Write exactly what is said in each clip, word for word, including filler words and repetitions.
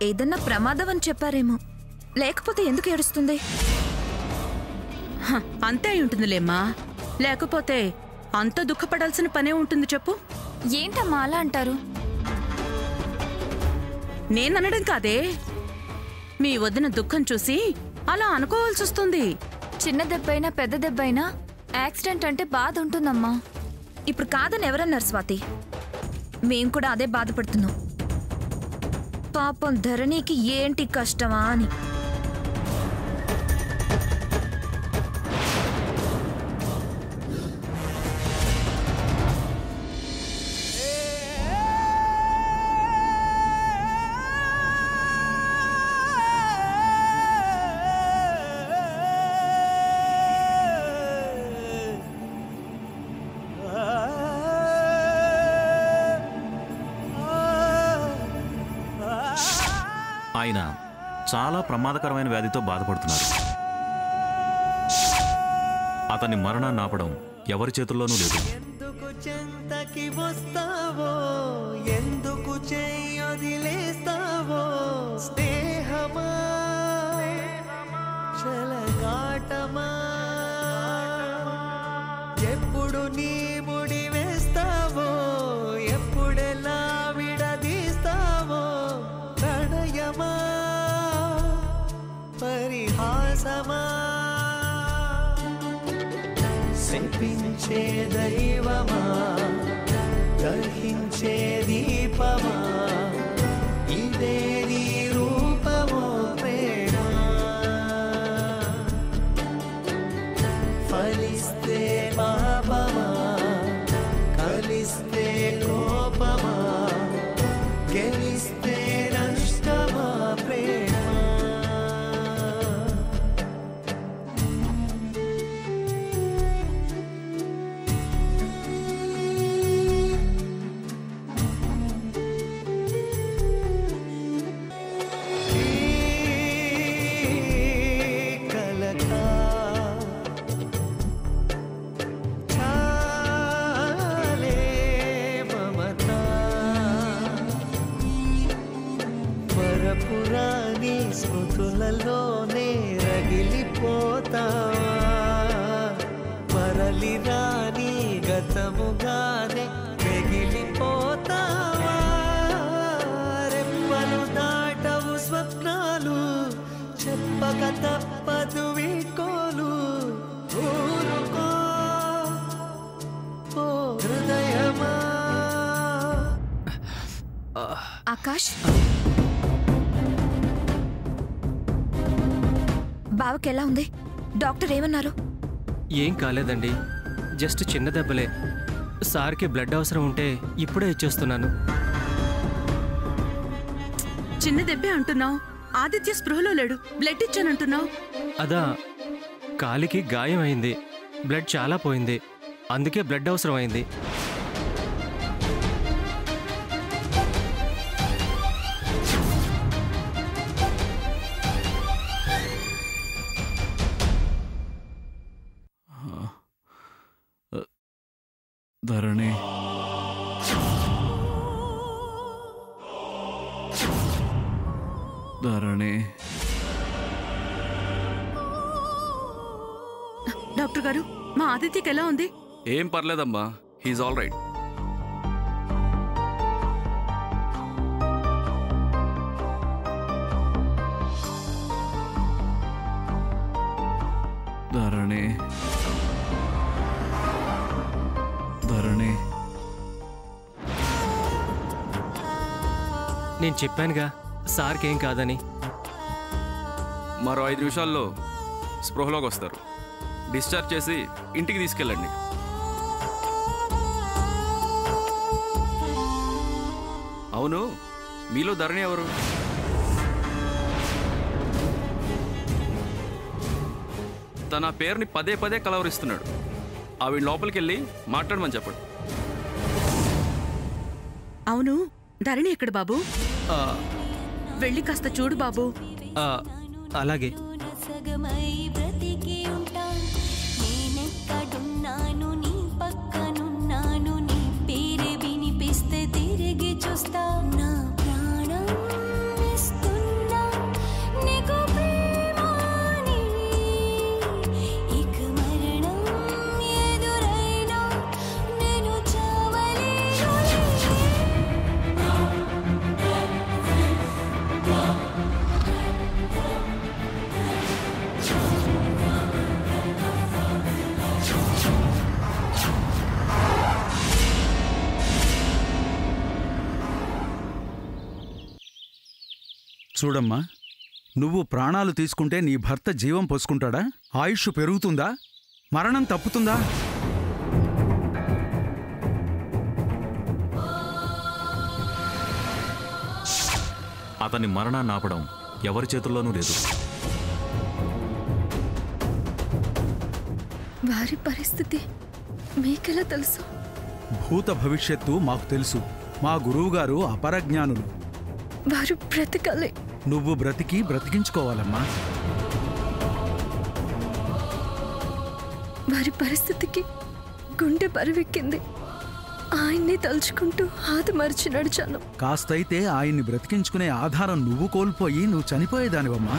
ఏదన్నా ప్రమాదం అని చెప్పారేమో, లేకపోతే ఎందుకు ఏడుస్తుంది? అంతే అయి ఉంటుందిలేమ్మా, లేకపోతే అంత దుఃఖపడాల్సిన పనే ఉంటుంది చెప్పు. ఏంటమ్మా అలా అంటారు? నేననడం కాదే, మీ వదిన దుఃఖం చూసి అలా అనుకోవాల్సి వస్తుంది. చిన్న దెబ్బైనా పెద్ద దెబ్బైనా యాక్సిడెంట్ అంటే బాధ ఉంటుందమ్మా. ఇప్పుడు కాదని ఎవరన్నారు స్వాతి? మేం కూడా అదే బాధపడుతున్నాం. పాపం ధరణికి ఏంటి కష్టమా అని. ఆయన చాలా ప్రమాదకరమైన వ్యాధితో బాధపడుతున్నారు. అతని మరణాన్ని ఆపడం ఎవరి చేతుల్లోనూ లేదు. ఎందుకు చెంతకి వస్తావో, ఎందుకు చెయ్యొదిలేస్తావో, స్నేహమా చలగాటమా, ఎప్పుడు నీ ముడి వేస్తావో, ఎప్పుడెలా విడదీస్తావో, ప్రణయమా పరిహాసమా, శపించే దైవమా దహించే దీపమా, ఇదే నీ రూపమో ప్రేమ, ఫలిస్తే పాపమా కలిస్తే కోపమా, గెలిస్తే నష్టమా ప్రేమ. పురాణి స్మృతులలోనే రగిలిపోతావా, మరలి రాని గతముగానే మిగిలిపోతావా, రెప్పలు దాటవు స్వప్నాలు, చెప్పక తప్పదు వీడ్కోలు, ఊరుకో ఓ హృదయమా. ఆకాష్, బావకి ఎలా ఉంది? డాక్టర్ ఏమన్నారు? ఏం కాలేదండి, జస్ట్ చిన్న దెబ్బలే. సార్కి బ్లడ్ అవసరం ఉంటే ఇప్పుడే ఇచ్చేస్తున్నాను. చిన్న దెబ్బే అంటున్నావు, ఆదిత్య స్పృహలో లేడు, బ్లడ్ ఇచ్చానంటున్నావు. అదా, కాలికి గాయం అయింది, బ్లడ్ చాలా పోయింది, అందుకే బ్లడ్ అవసరం అయింది. ధరణి, ధరణి. డాక్టర్ గారు, మా ఆదిత్యకి ఎలా ఉంది? ఏం పర్లేదమ్మా, he's all right. Dharani, Dharani. నేను చెప్పానుగా సార్కి ఏం కాదని. మరో ఐదు నిమిషాల్లో స్పృహలోకి వస్తారు. డిశ్చార్జ్ చేసి ఇంటికి తీసుకెళ్ళండి. అవును, మీలో ధరణి ఎవరు? తన పేరుని పదే పదే కలవరిస్తున్నాడు. ఆవిడ లోపలికి వెళ్ళి మాట్లాడమని చెప్పండి. అవును, ధరణి ఎక్కడ బాబు? వెళ్ళి కాస్త చూడు బాబు. అలాగే. తిరిగి చూస్తా, నా ప్రాణం ఇస్తున్నా. చూడమ్మా, నువ్వు ప్రాణాలు తీసుకుంటే నీ భర్త జీవం పోసుకుంటాడా? ఆయుష్ పెరుగుతుందా? మరణం తప్పుతుందా? అతని మరణాన్ని ఆపడం ఎవరి చేతుల్లోనూ లేదు. వారి పరిస్థితి మీకెలా తెలుసు? భూత భవిష్యత్తు మాకు తెలుసు. మా గురువుగారు అపరజ్ఞానులు. వారు బ్రతకాలి. నువ్వు బ్రతికి బ్రతికించుకోవాలమ్మా. వారి పరిస్థితికి గుండె బరువెక్కింది. ఆయన్ని తలుచుకుంటూ ఆది మరిచి నడిచాను. కాస్తైతే ఆయన్ని బ్రతికించుకునే ఆధారం నువ్వు కోల్పోయి నువ్వు చనిపోయేదానివమ్మా.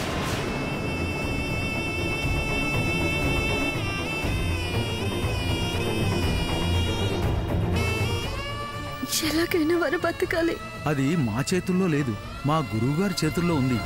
ఎలాగైనా వారు బతకాలి. అది మా చేతుల్లో లేదు, మా గురువుగారి చేతుల్లో ఉంది.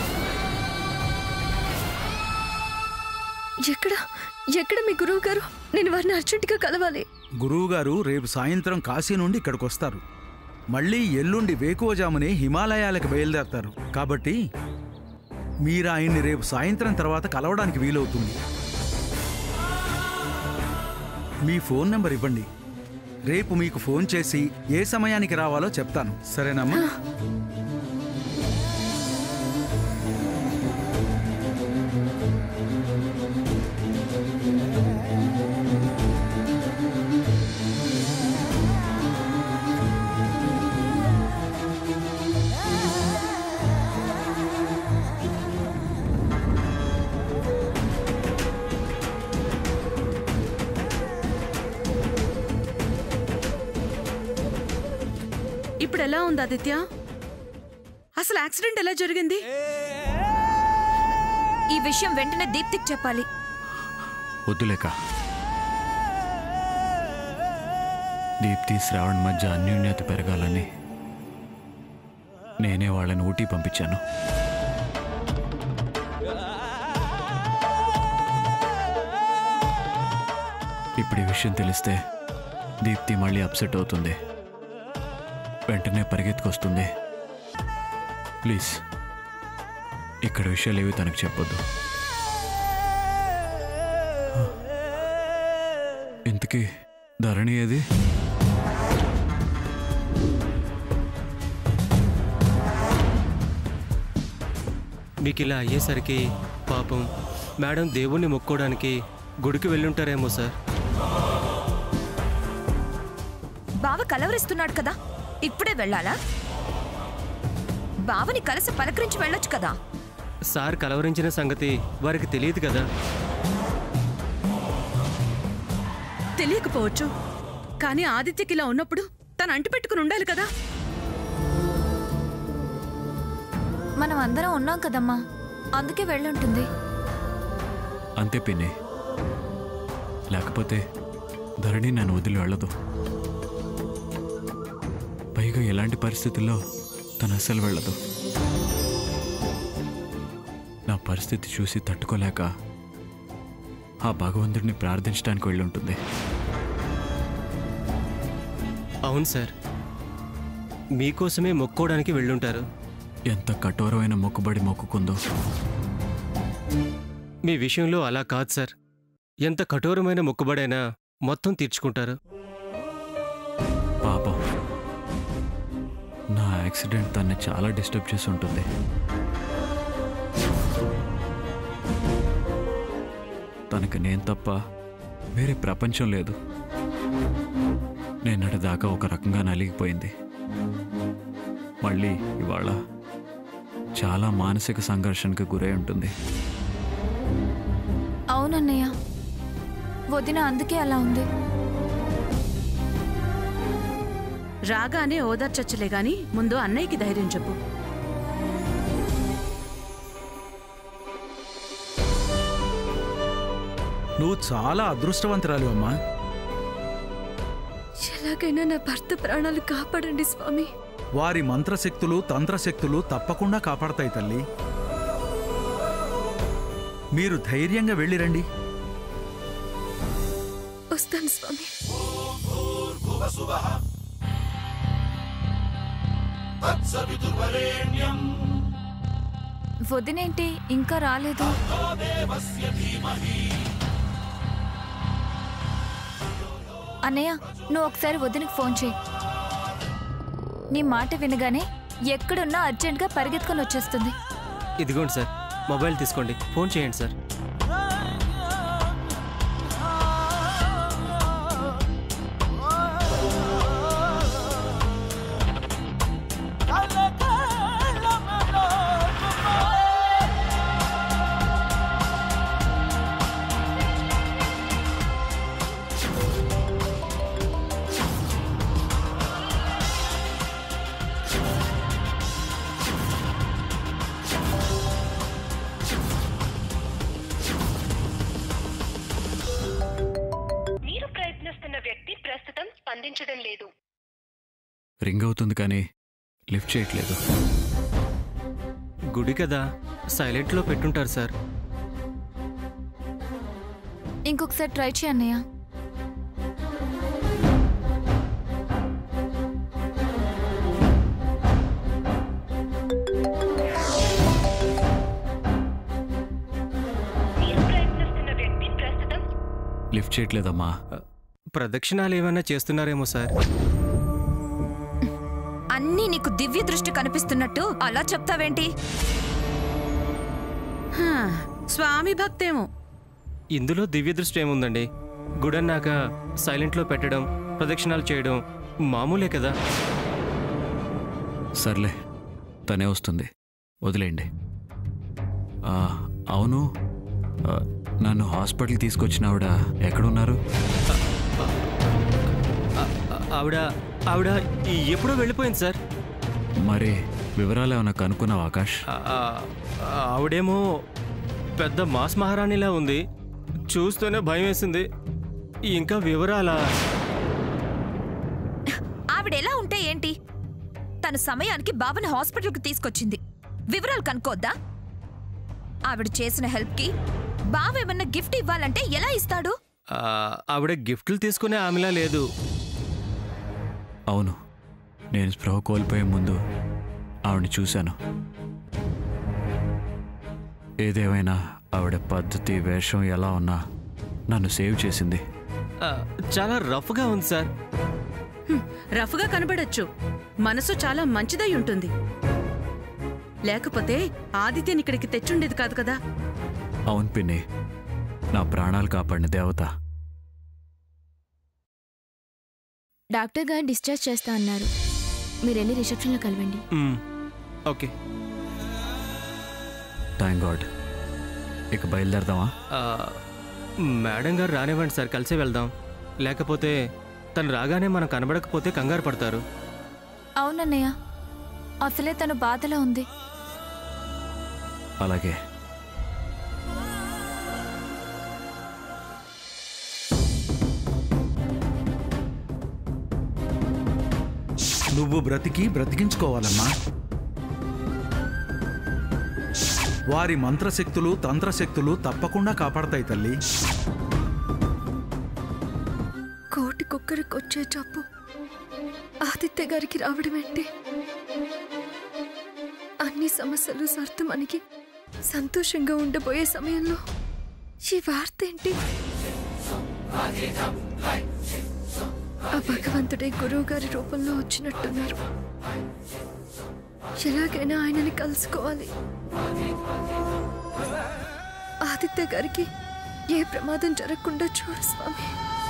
ఎక్కడ ఎక్కడ మీ గురువు గారు? నేను వారిని అర్జెంటుగా కలవాలి. గురువుగారు రేపు సాయంత్రం కాశీ నుండి ఇక్కడికి వస్తారు. మళ్ళీ ఎల్లుండి వేకువజామునే హిమాలయాలకు బయలుదేరతారు. కాబట్టి మీరు ఆయన్ని రేపు సాయంత్రం తర్వాత కలవడానికి వీలవుతుంది. మీ ఫోన్ నెంబర్ ఇవ్వండి. రేపు మీకు ఫోన్ చేసి ఏ సమయానికి రావాలో చెప్తాను. సరేనమ్మా? ఇప్పుడు ఎలా ఉంది ఆదిత్య? అసలు యాక్సిడెంట్ ఎలా జరిగింది? ఈ విషయం వెంటనే దీప్తికి చెప్పాలి. వద్దులేక. దీప్తి శ్రావణ్ మధ్య అన్యోన్యత పెరగాలని నేనే వాళ్ళని ఊటీ పంపించాను. ఇప్పుడు ఈ విషయం తెలిస్తే దీప్తి మళ్ళీ అప్సెట్ అవుతుంది, వెంటనే పరిగెత్తుకొస్తుంది. ప్లీజ్ ఇక్కడ విషయాలు ఏవి తనకు చెప్పొద్దు. ఇంతకీ ధరణి ఏది? మీకు ఇలా అయ్యేసరికి పాపం మేడం దేవుణ్ణి మొక్కోవడానికి గుడికి వెళ్ళుంటారేమో సార్. బావ కలవరిస్తున్నాడు కదా, ఇప్పుడే వెళ్ళాలా? బావని కలిసి పలకరించి వెళ్ళొచ్చు కదా. సార్ కలవరించిన సంగతి వారికి తెలియదు కదా. తెలియకపోవచ్చు, కానీ ఆదిత్యకి ఇలా ఉన్నప్పుడు తను అంటి పెట్టుకుని ఉండాలి కదా. మనం అందరం ఉన్నాం కదమ్మా, అందుకే వెళ్ళుంటుంది. అంతే పిన్ని, లేకపోతే ధరణి నన్ను వదిలి వెళ్ళదు. పైగా ఎలాంటి పరిస్థితుల్లో తను అస్సలు వెళ్ళదు. నా పరిస్థితి చూసి తట్టుకోలేక ఆ భగవంతుడిని ప్రార్థించడానికి వెళ్ళుంటుంది. అవును సార్, మీకోసమే మొక్కోవడానికి వెళ్ళుంటారు. ఎంత కఠోరమైన మొక్కుబడి మొక్కుకుందో. మీ విషయంలో అలా కాదు సార్. ఎంత కఠోరమైన మొక్కుబడైనా మొత్తం తీర్చుకుంటారు. పాపం, నా యాక్సిడెంట్ తన్ని చాలా డిస్టర్బ్ చేసి ఉంటుంది. తనకు నేను తప్ప వేరే ప్రపంచం లేదు. నేనటి దాకా ఒక రకంగా నలిగిపోయింది. మళ్ళీ ఇవాళ చాలా మానసిక సంఘర్షణకు గురై ఉంటుంది. అవునన్నయ్య, వదిన అందుకే అలా ఉంది. రాగానే ఓదార్చచ్చులే గాని ముందు అన్నయ్యకి ధైర్యం చెప్పు. నువ్వు చాలా అదృష్టవంతురాలు అమ్మా. ఎలాగైనా నా భర్త ప్రాణాలు కాపాడండి స్వామి. వారి మంత్రశక్తులు తంత్రశక్తులు తప్పకుండా కాపాడతాయి తల్లి. మీరు ధైర్యంగా వెళ్ళిరండి. వస్తాను స్వామి. వదినేంటి ఇంకా రాలేదు? అన్నయ్య, నువ్వు ఒకసారి వదినకి ఫోన్ చేయి. నీ మాట వినగానే ఎక్కడున్నా అర్జెంట్గా పరిగెత్తుకొని వచ్చేస్తుంది. ఇదిగోండి సార్, మొబైల్ తీసుకోండి, ఫోన్ చేయండి సార్. రింగ్ అవుతుంది కానీ లిఫ్ట్ చేయట్లేదు. గుడి కదా, సైలెంట్లో పెట్టుంటారు సార్. ఇంకొకసారి ట్రై చేయి అన్నయ్య. లిఫ్ట్ చేయట్లేదమ్మా. ప్రదక్షిణాలు ఏమైనా చేస్తున్నారేమో సార్. అన్నీ నీకు దివ్య దృష్టి కనిపిస్తున్నట్టు అలా చెప్తావేంటి? హా, స్వామి భక్తేమో. ఇందులో దివ్య దృష్టి ఏముందండి? గుడన్నాక సైలెంట్లో పెట్టడం, ప్రదక్షిణాలు చేయడం మామూలే కదా. సర్లే, తనే వస్తుంది, వదిలేయండి. ఆ, అవును, ఆ, నన్ను హాస్పిటల్కి తీసుకొచ్చిన ఆవిడ ఎక్కడున్నారు? ఆవిడ ఆవిడ ఎప్పుడో వెళ్ళిపోయింది సార్. మరి వివరాలు ఏమైనా కనుక్కున్నావు ఆకాష్? ఆవిడేమో పెద్ద మాస్ మహారాణిలా ఉంది, చూస్తూనే భయం వేసింది. ఇంకా వివరాలా? ఆవిడెలా ఉంటే ఏంటి? తన సమయానికి బాబాని హాస్పిటల్కి తీసుకొచ్చింది, వివరాలు కనుక్కోద్దా? ఆవిడ చేసిన హెల్ప్కి బావ ఏమన్నా గిఫ్ట్ ఇవ్వాలంటే ఎలా ఇస్తాడు? ఆవిడ గిఫ్ట్లు తీసుకునే ఆమెలా లేదు. అవును, నేను స్పృహ కోల్పోయే ముందు ఆవిడని చూశాను. ఏదేమైనా ఆవిడ పద్ధతి, వేషం ఎలా ఉన్నా నన్ను సేవ్ చేసింది. చాలా రఫ్గా ఉంది సార్. రఫ్గా కనబడచ్చు, మనసు చాలా మంచిదై ఉంటుంది. లేకపోతే ఆదిత్యని ఇక్కడికి తెచ్చుండేది కాదు కదా. అవును పిన్ని, నా ప్రాణాలు కాపాడిన దేవత. డాక్టర్ గారు డిశ్చార్జ్ చేస్తా అన్నారు, మీరు వెళ్ళి రిసెప్షన్లో కలవండి. Okay, thank god. ఇక బయలుదేరదామా? మేడం గారు రానివ్వండి సార్, కలిసే వెళ్దాం. లేకపోతే తను రాగానే మనం కనబడకపోతే కంగారు పడతారు. అవునన్నయ్య, అసలే తను బాధలో ఉంది. అలాగే. నువ్వు బ్రతికి బ్రతికించుకోవాలమ్మా. వారి మంత్రశక్తులు, తంత్రశక్తులు తప్పకుండా కాపాడతాయి తల్లి. కోటికొక్కరికి వచ్చే జబ్బు ఆదిత్య గారికి రావడం ఏంటి? అన్ని సమస్యలు సర్దుమణిగి సంతోషంగా ఉండబోయే సమయంలో ఈ వార్త ఏంటి? ఆ భగవంతుడే గురువు గారి రూపంలో వచ్చినట్టున్నారు. ఎలాగైనా ఆయనని కలుసుకోవాలి. ఆదిత్య గారికి ఏ ప్రమాదం జరగకుండా చూడు స్వామి.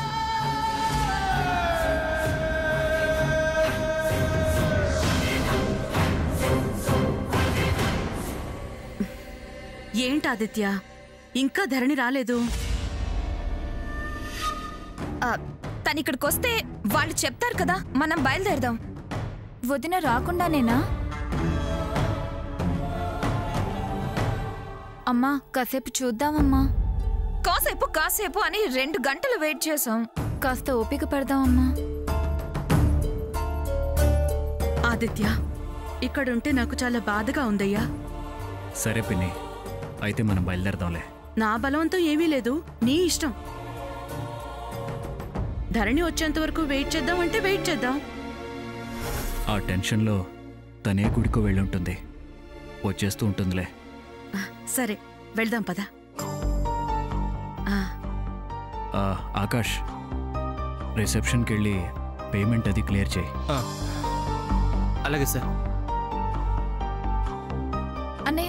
ఏంటి ఆదిత్య, ఇంకా ధరణి రాలేదు? తనిక్కడికి వస్తే వాళ్ళు చెప్తారు కదా, మనం బయలుదేరదాం. వదిన రాకుండానేనా? అమ్మా, కాసేపు చూద్దామమ్మా. కాసేపు కాసేపు అని రెండు గంటలు వెయిట్ చేసాం, కాస్త ఓపిక పడదామమ్మా. ఆదిత్య, ఇక్కడుంటే నాకు చాలా బాధగా ఉందయ్యా. సరే పిన్ని, అయితే మనం బయలుదేరదాంలే. నా బలవంతం ఏమీ లేదు, నీ ఇష్టం. ధరణి వచ్చేంత వరకు వెయిట్ చేద్దామంటే వెయిట్ చేద్దాం. ఆ టెన్షన్లో తనే గుడికో వెళ్ళి ఉంటుంది, వచ్చేస్తూ ఉంటుందిలే. సరే వెళ్దాం పద. ఆ, ఆ, ఆకాష్ రిసెప్షన్కి వెళ్ళి పేమెంట్ అది క్లియర్ చేయి. ఆ, అలాగే సార్. అన్నయ్య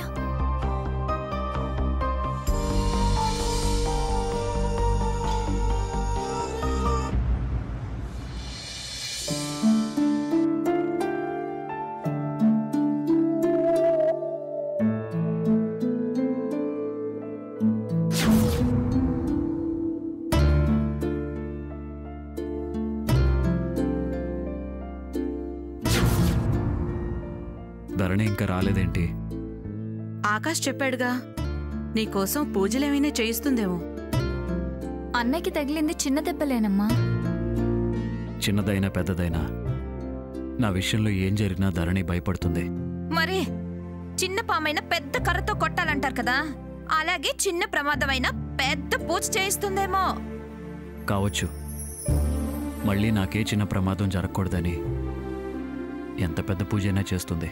ధరణి ఇంకా రాలేదేంటి? ఆకాష్ చెప్పాడుగా నీకోసం పూజలేమైనా చేయిస్తుందేమో. అన్నయ్యకి తగిలింది చిన్న దెబ్బలేనమ్మా. చిన్నదైనా పెద్దదైనా నా విషయంలో ఏం జరిగినా ధరణి భయపడుతుంది. మరి చిన్న పామైన పెద్ద కర్రతో కొట్టాలంటారు కదా, అలాగే చిన్న ప్రమాదమైన పెద్ద పూజ చేయిస్తుందేమో. కావచ్చు. మళ్ళీ నాకే చిన్న ప్రమాదం జరగకూడదని ఎంత పెద్ద పూజైనా చేస్తుంది.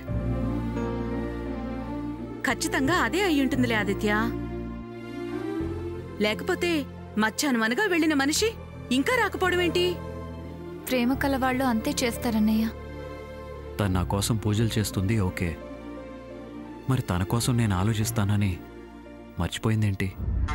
ఖచ్చితంగా అదే అయ్యుంటుందిలే ఆదిత్య. లేకపోతే మధ్యాహ్నమనగా వెళ్ళిన మనిషి ఇంకా రాకపోవడమేంటి? ప్రేమ కలవాళ్ళు అంతే చేస్తారన్నయ్య. తను నా కోసం పూజలు చేస్తుంది, ఓకే. మరి తన కోసం నేను ఆలోచిస్తానని మర్చిపోయిందేంటి?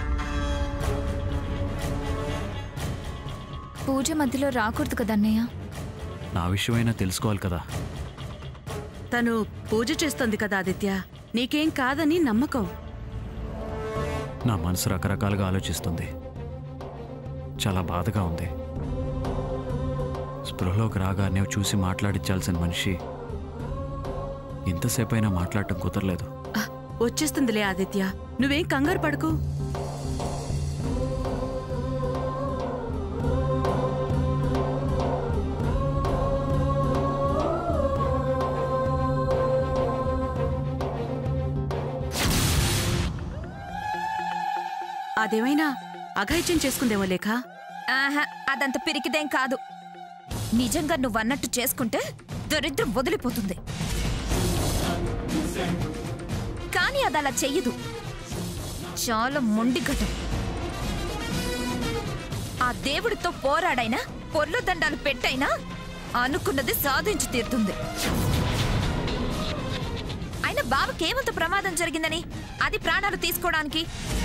పూజ మధ్యలో రాకూడదు కదన్నయ్య. నా విషయమైనా తెలుసుకోవాలి కదా. తను పూజ చేస్తోంది కదా ఆదిత్య, నీకేం కాదని నమ్మకం. నా మనసు రకరకాలుగా ఆలోచిస్తుంది. చాలా బాధగా ఉంది. స్పృహలోకి రాగానే చూసి మాట్లాడించాల్సిన మనిషి ఇంతసేపైనా మాట్లాడటం కుదరలేదు. ఆ, వచ్చేస్తుందిలే ఆదిత్య, నువ్వేం కంగారు పడకు. అదేమైనా అఘాయిత్యం చేసుకుందేమో లేఖ. ఆహా, అదంత పిరికిదేం కాదు. నిజంగా నువ్వన్నట్టు చేసుకుంటే దరిద్రం వదిలిపోతుంది. కానీ అది అలా చెయ్యదు. చాలా మొండిఘటం. ఆ దేవుడితో పోరాడైనా పొర్లు దండాలు పెట్టైనా అనుకున్నది సాధించి తీరుతుంది. అయినా బావకేమంత ప్రమాదం జరిగిందని అది ప్రాణాలు తీసుకోవడానికి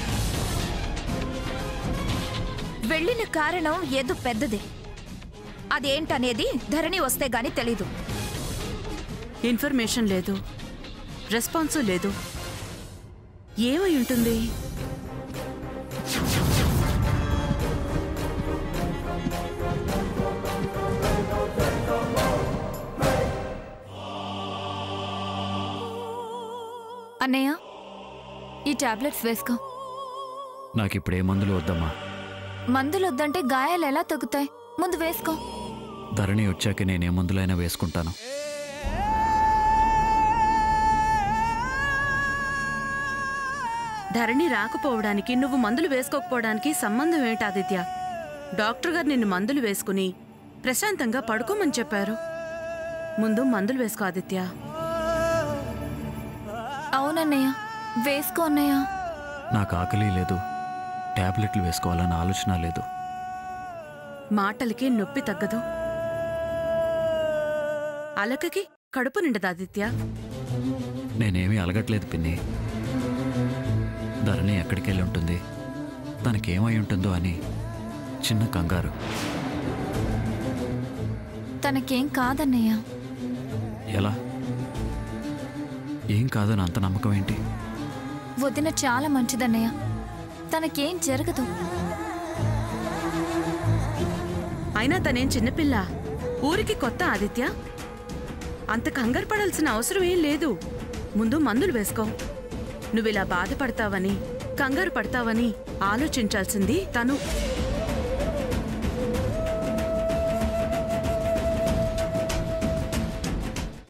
వెళ్ళిన కారణం ఏదో పెద్దదే. అదేంటనేది ధరణి వస్తే గాని తెలీదు. ఇన్ఫర్మేషన్ లేదు, రెస్పాన్సు లేదు. ఏమై ఉంటుంది? అన్నయ్య, ఈ టాబ్లెట్స్ వేసుకో. నాకిప్పుడే మందులు వద్దమ్మా. మందులు వద్దంటే గాయాలు ఎలా తగ్గుతాయి? ముందు వేసుకో. ధరణి వచ్చాక నేనే మందులైనా వేసుకుంటాను. ధరణి రాకపోవడానికి నువ్వు మందులు వేసుకోకపోవడానికి సంబంధం ఏంటి ఆదిత్య? డాక్టర్ గారు నిన్ను మందులు వేసుకుని ప్రశాంతంగా పడుకోమని చెప్పారు. ముందు మందులు వేసుకో ఆదిత్య. అవునన్నయ్య, వేసుకో అన్నయ్య. నాకు ఆకలి లేదు, టాబ్లెట్లు వేసుకోవాలన్న ఆలోచన లేదు. మాటలకి నొప్పి తగ్గదు, అలకకి కడుపు నిండదు ఆదిత్య. నేనేమీ అలగట్లేదు పిన్ని. ధరణి ఎక్కడికి వెళ్ళి ఉంటుంది, తనకేమై ఉంటుందో అని చిన్న కంగారు. తనకేం కాదన్నయ్య. ఎలా? ఏం కాదని అంత నమ్మకం ఏంటి? వదిన చాలా మంచిదన్నయ్య, తనకేం జరగదు. అయినా తనేం చిన్నపిల్ల, ఊరికి కొత్త ఆదిత్య. అంత కంగారు పడాల్సిన అవసరం ఏం లేదు. ముందు మందులు వేసుకో. నువ్విలా బాధపడతావని, కంగారు పడతావని ఆలోచించాల్సింది తను.